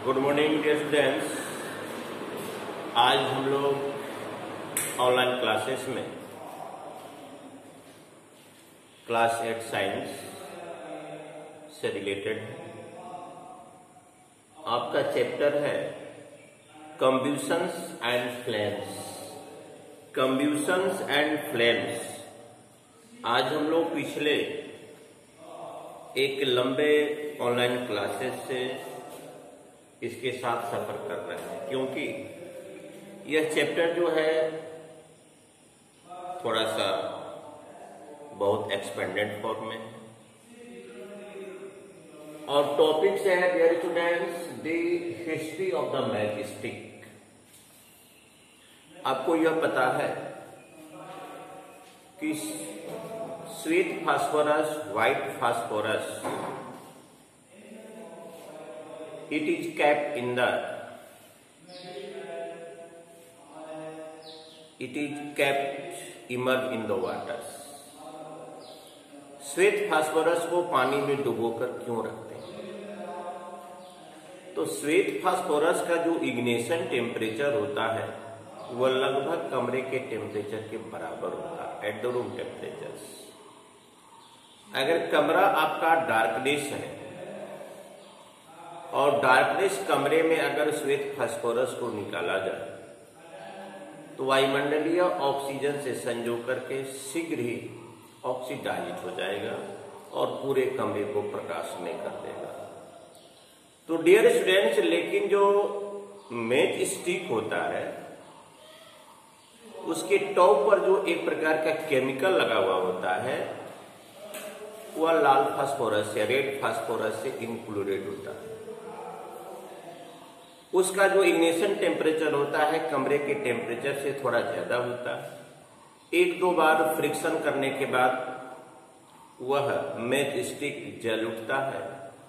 Good morning dear students. आज हम लोग ऑनलाइन क्लासेस में क्लास 8 साइंस से रिलेटेड है। आपका चैप्टर है combustions and flames. Combustions and flames. आज हम लोग पिछले एक लंबे ऑनलाइन क्लासेस से इसके साथ सफर कर रहे हैं, क्योंकि यह चैप्टर जो है थोड़ा सा बहुत एक्सपेंडेड फॉर्म में है और टॉपिक से है dear students the history of the match stick. आपको यह पता है कि sweet phosphorus, white phosphorus, it is kept in immersed in the waters। श्वेत फास्फोरस को पानी में डुबोकर क्यों रखते हैं? तो श्वेत फास्फोरस का जो इग्निशन टेम्परेचर होता है वह लगभग कमरे के टेम्परेचर के बराबर होता है, एट द रूम टेम्परेचर। अगर कमरा आपका डार्कनेस है और डार्कनेस कमरे में अगर श्वेत फास्फोरस को निकाला जाए तो वायुमंडलीय ऑक्सीजन से संजोग करके शीघ्र ही ऑक्सीडाइज हो जाएगा और पूरे कमरे को प्रकाशमय कर देगा। तो डियर स्टूडेंट्स, लेकिन जो मैच स्टिक होता है उसके टॉप पर जो एक प्रकार का केमिकल लगा हुआ होता है वह लाल फास्फोरस या रेड फास्फोरस से इंक्लूडेड होता है। उसका जो इग्निशन टेम्परेचर होता है कमरे के टेम्परेचर से थोड़ा ज्यादा होता है। एक दो बार फ्रिक्शन करने के बाद वह मैच स्टिक जल उठता है,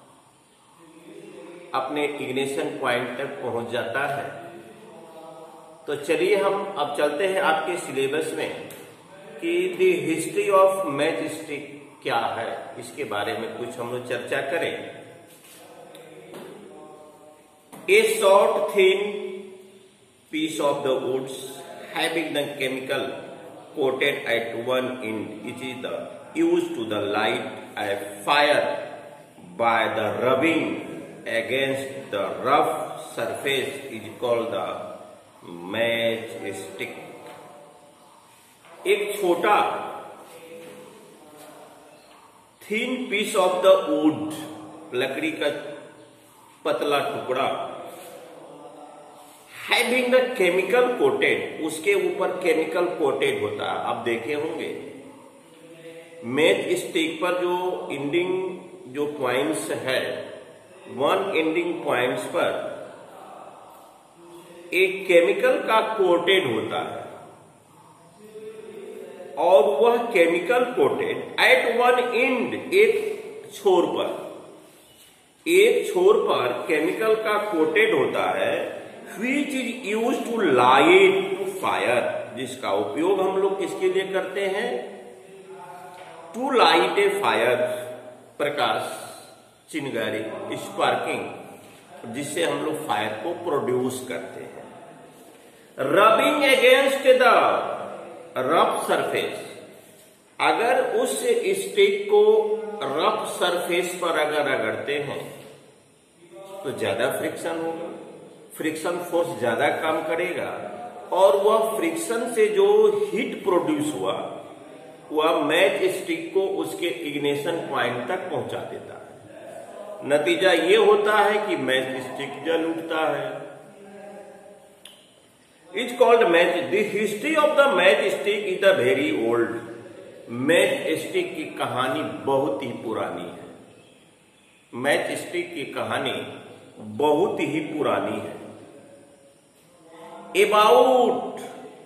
अपने इग्निशन पॉइंट तक पहुंच जाता है। तो चलिए हम अब चलते हैं आपके सिलेबस में कि the history of match stick क्या है, इसके बारे में कुछ हम लोग चर्चा करें। A short thin piece of the woods having the chemical coated at one end, it is used to the light a fire by the rubbing against the rough surface is called the matchstick। एक छोटा thin piece of the wood, लकड़ी का पतला टुकड़ा, having the chemical coated, उसके ऊपर chemical coated होता है। आप देखे होंगे मैच स्टिक पर जो एंडिंग जो पॉइंट्स है, वन एंडिंग पॉइंट्स पर एक केमिकल का कोटेड होता है और वह chemical coated at one end, एक छोर पर केमिकल का कोटेड होता है which is used to light to fire, जिसका उपयोग हम लोग किसके लिए करते हैं? टू लाइट ए फायर, प्रकाश, चिंगारी, स्पार्किंग, जिससे हम लोग फायर को प्रोड्यूस करते हैं। Rubbing against the rough surface, अगर उस स्टिक को रफ सरफेस पर अगर रगड़ते हैं तो ज्यादा फ्रिक्शन होगा, फ्रिक्शन फोर्स ज्यादा काम करेगा और वह फ्रिक्शन से जो हीट प्रोड्यूस हुआ वह मैच स्टिक को उसके इग्निशन पॉइंट तक पहुंचा देता है। नतीजा ये होता है कि मैच स्टिक जल उठता है। Is called match. The history of the match stick is the very old. Match stick की कहानी बहुत ही पुरानी है। मैच स्टिक की कहानी बहुत ही पुरानी है। अबाउट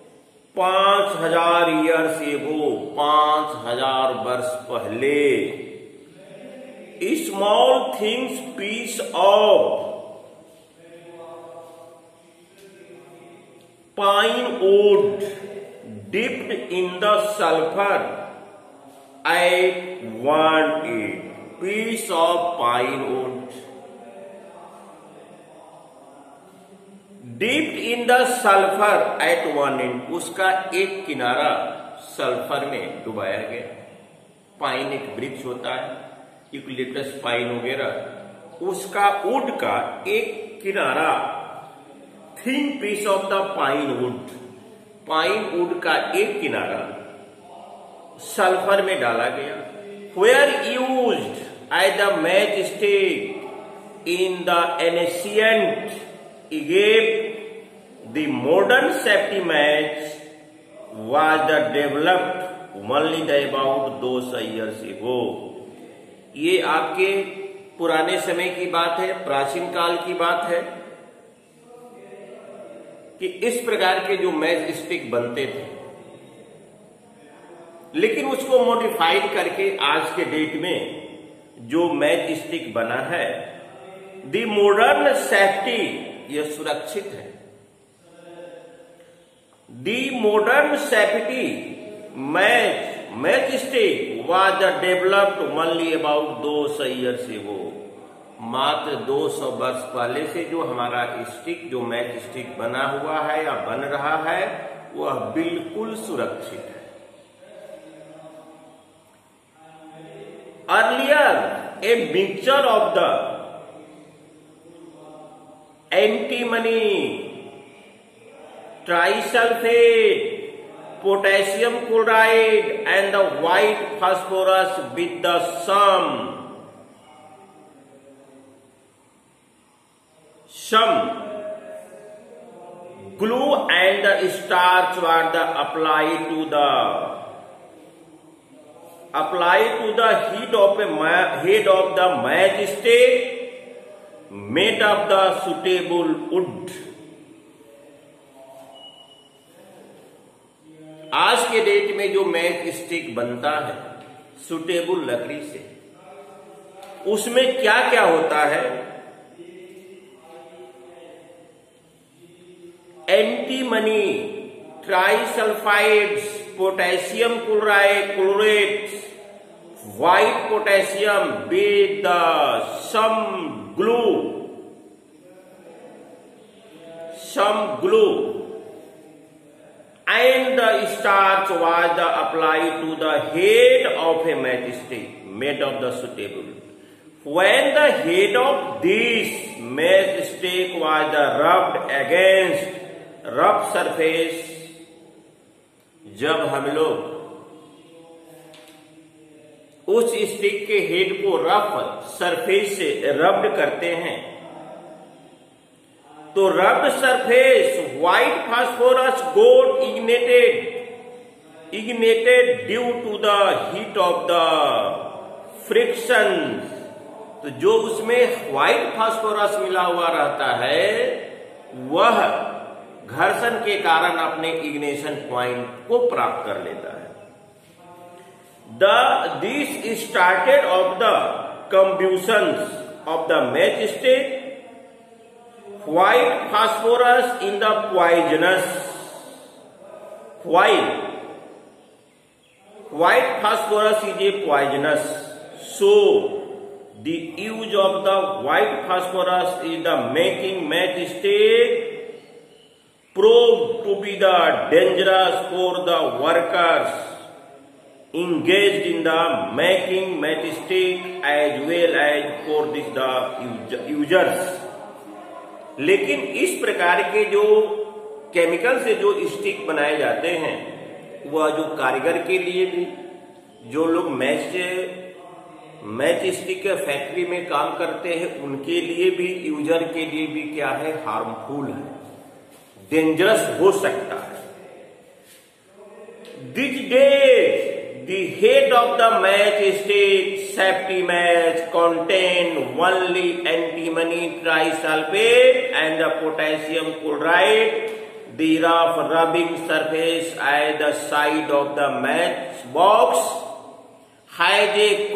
5000 ईयर्स एगो, 5000 वर्ष पहले, small things piece of pine wood dipped in the sulphur at one end, piece of pine wood dipped in the sulphur at one end, उसका एक किनारा सल्फर में डुबाया गया। पाइन एक वृक्ष होता है, यूकलिप्टस पाइन वगैरह, उसका वुड का एक किनारा, thin piece of the pine wood, pine wood का एक किनारा सल्फर में डाला गया। Were used as the match stick in the ancient Egypt, the modern safety match was the developed only the about 200 years ago। ये आपके पुराने समय की बात है, प्राचीन काल की बात है कि इस प्रकार के जो मैच स्टिक बनते थे, लेकिन उसको मॉडिफाइड करके आज के डेट में जो मैच स्टिक बना है, द मॉडर्न सेफ्टी, यह सुरक्षित है। The modern safety matchstick was developed only about 200 years ago। मात्र 200 वर्ष पहले से जो हमारा स्टिक, जो मैच स्टिक बना हुआ है या बन रहा है, वह बिल्कुल सुरक्षित है। Earlier, a mixture of the antimony, trisulfate, potassium chloride and the white phosphorus with the some glue and the starch were the applied to the head of the matchstick made of the suitable wood। आज के date में जो match stick बनता है suitable लकड़ी से, उसमें क्या क्या होता है? Antimony, trisulphides, potassium chlorate, white potassium with some glue and the starch was applied to the head of a matchstick made of the suitable। When the head of this matchstick was rubbed against rough surface, जब हम लोग उस stick के head को rough surface से rubbed करते हैं, तो rubbed surface white phosphorus got ignited due to the heat of the friction. तो जो उसमें व्हाइट फास्फोरस मिला हुआ रहता है, वह घर्षण के कारण अपने इग्निशन पॉइंट को प्राप्त कर लेता है। This started off the combustion of the matchstick, white phosphorus in the poisonous, white phosphorus is a poisonous, so the use of the white phosphorus is the making matchstick proved to be the dangerous for the workers engaged in the making matchstick as well as for the users। लेकिन इस प्रकार के जो chemical से जो stick बनाए जाते हैं, वह जो कारीगर के लिए भी, जो लोग मैच स्टिक फैक्ट्री में काम करते हैं, उनके लिए भी, यूजर के लिए भी क्या है, हार्मफुल है, डेंजरस हो सकता है। These days, the head of the matchstick safety match contain only antimony trisulfate and the potassium chloride. The rough rubbing surface at the side of the match box has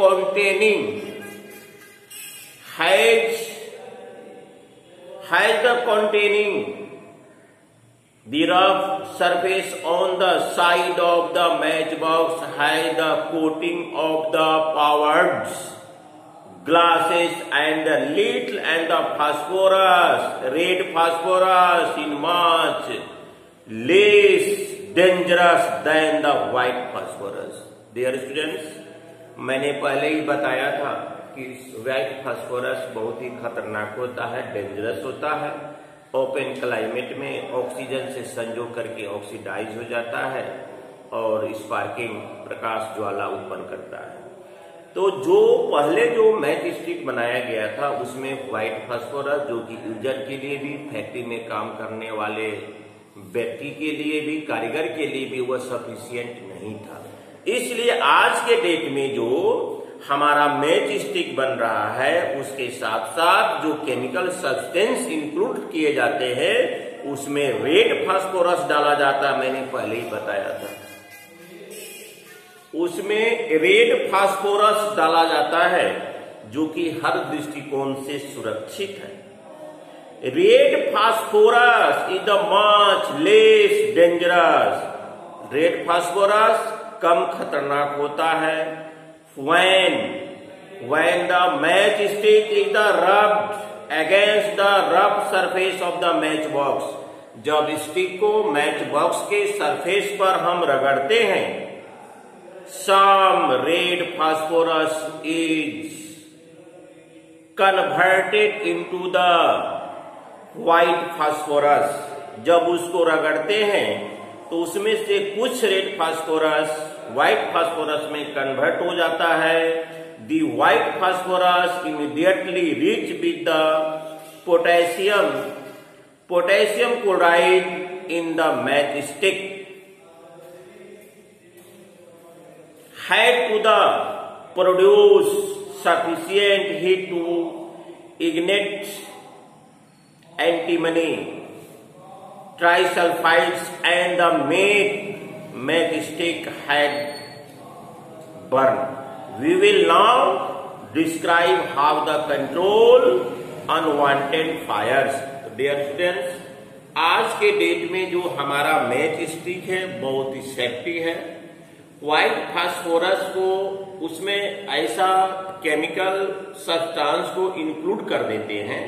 the containing the rough surface on the side of the matchbox has the coating of the powdered glasses and the little and the phosphorus, red phosphorus in much less dangerous than the white phosphorus. Dear students, मैंने पहले ही बताया था कि white phosphorus बहुत ही खतरनाक होता है, dangerous होता है। ओपन क्लाइमेट में ऑक्सीजन से संजोग करके ऑक्सीडाइज हो जाता है और स्पार्किंग प्रकाश ज्वाला उत्पन्न करता है। तो जो पहले जो मैच स्टिक बनाया गया था उसमें व्हाइट फास्फोरस, जो कि यूजर के लिए भी, फैक्ट्री में काम करने वाले व्यक्ति के लिए भी, कारीगर के लिए भी वह सफिशियंट नहीं था। इसलिए आज के डेट में जो हमारा मैच स्टिक बन रहा है उसके साथ साथ जो केमिकल सब्सटेंस इंक्लूड किए जाते हैं उसमें रेड फास्फोरस डाला जाता है। मैंने पहले ही बताया था, उसमें रेड फास्फोरस डाला जाता है जो कि हर दृष्टिकोण से सुरक्षित है। Red phosphorus is the much less dangerous. Red phosphorus कम खतरनाक होता है। when the matchstick is the rubbed against the rough surface of the match box, जब स्टिक को मैच बॉक्स के सरफेस पर हम रगड़ते हैं, some red phosphorus is converted into the white phosphorus। जब उसको रगड़ते हैं तो उसमें से कुछ रेड फास्फोरस व्हाइट फास्फोरस में कन्वर्ट हो जाता है। The white phosphorus immediately rich with the potassium chloride in the match stick had to the produce sufficient heat to ignite antimony trisulfides and the matchstick had burned. We will now describe how the control unwanted fires. Dear students, आज के date में जो हमारा match stick है बहुत ही safety है। White phosphorus को उसमें ऐसा केमिकल सब्सटेंस को इंक्लूड कर देते हैं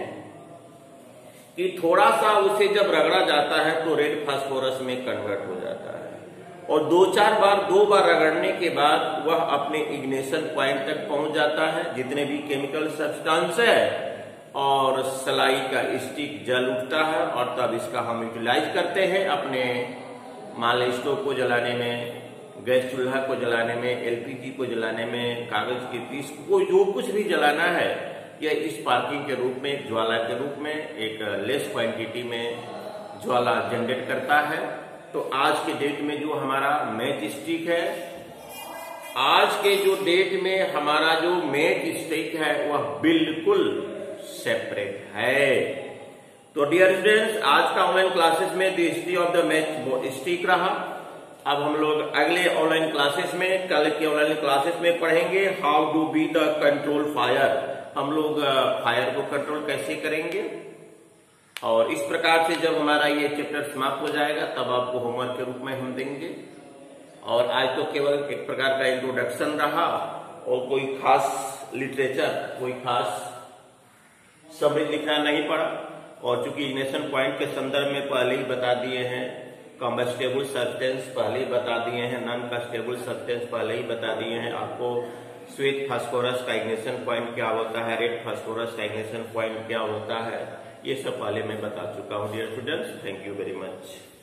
कि थोड़ा सा उसे जब रगड़ा जाता है तो रेड फास्फोरस में कन्वर्ट हो जाता है और दो बार रगड़ने के बाद वह अपने इग्निशन पॉइंट तक पहुंच जाता है, जितने भी केमिकल सब्सटेंस है, और सलाई का स्टिक जल उठता है और तब इसका हम यूटिलाइज करते हैं अपने मान लीजिए स्टोव को जलाने में, गैस चूल्हा को जलाने में, एलपीजी को जलाने में, कागज की पीस को, जो कुछ भी जलाना है, यह स्पार्किंग के रूप में, ज्वाला के रूप में एक लेस क्वांटिटी में ज्वाला जनरेट करता है। तो आज के डेट में जो हमारा मैच स्टिक है, आज के जो डेट में हमारा जो मैच स्टिक है वह बिल्कुल सेपरेट है। तो डियर स्टूडेंट्स, आज का ऑनलाइन क्लासेस में the history of the match stick रहा। अब हम लोग अगले ऑनलाइन क्लासेस में, कल के ऑनलाइन क्लासेस में पढ़ेंगे how to be the control fire. हम लोग फायर को कंट्रोल कैसे करेंगे, और इस प्रकार से जब हमारा ये चैप्टर समाप्त हो जाएगा तब आपको होमवर्क के रूप में हम देंगे। और आज तो केवल एक प्रकार का इंट्रोडक्शन रहा और कोई खास लिटरेचर, कोई खास समरी लिखना नहीं पड़ा। और चूंकि इग्निशन पॉइंट के संदर्भ में पहले ही बता दिए हैं, कम्बस्टेबल सब्सटेंस पहले ही बता दिए हैं, नॉन कम्बस्टेबल सब्सटेंस पहले ही बता दिए हैं आपको, श्वेत फास्फोरस का इग्निशन पॉइंट क्या होता है, रेड फास्फोरस का इग्निशन पॉइंट क्या होता है, ये सब पहले मैं बता चुका हूं dear students. Thank you very much.